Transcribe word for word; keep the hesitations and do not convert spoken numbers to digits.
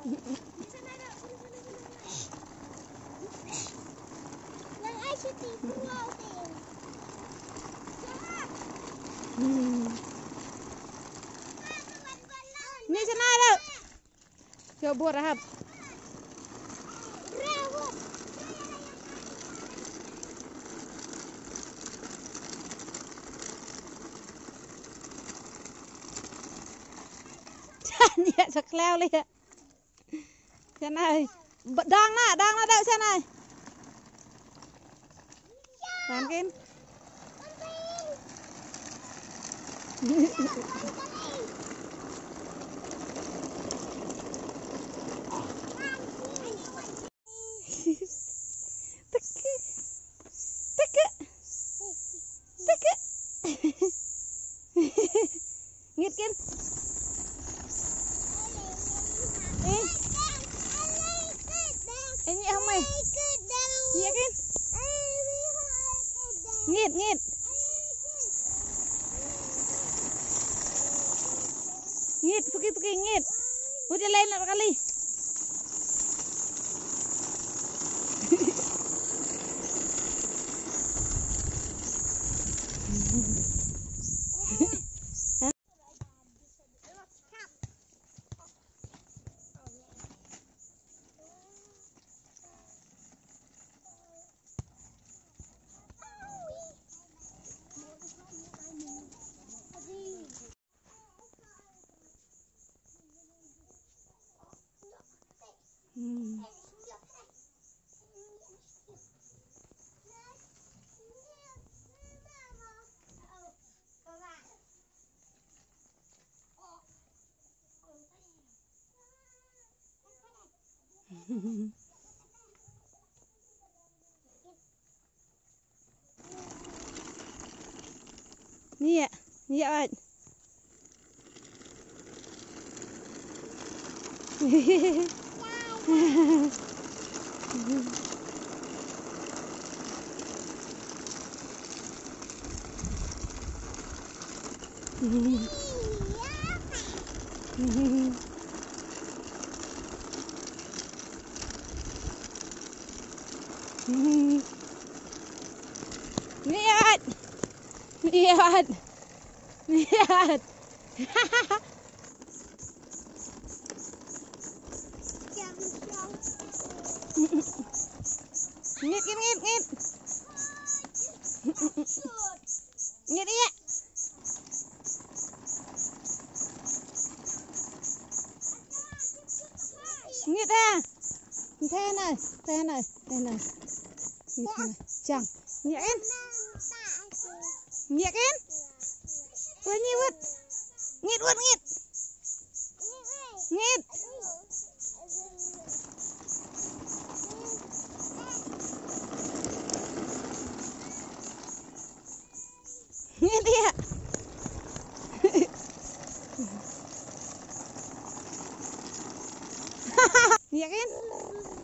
Ni sana ada. Coba rahab. Dạ sặc leo đi ạ. Xe này đang nè, đang nó đậu xe này. Làm kim. Nghịt kim. Ini không mày? Iya kan? Ngit ngit. Ngit pergi pergi ngit. Udah lain nak kali. Hmm. Iya, iya Wan. Lihat, lihat, lihat. Ngit, ngit, ngit. Ngit iya. Ngit à. Thế này, thế này, thế này. Như thế này. Chẳng. Nhẹ em. Nhẹ em. Ui nhi vứt. Nghit vứt nghit. Nghit. Nghit iya. Nhẹ em.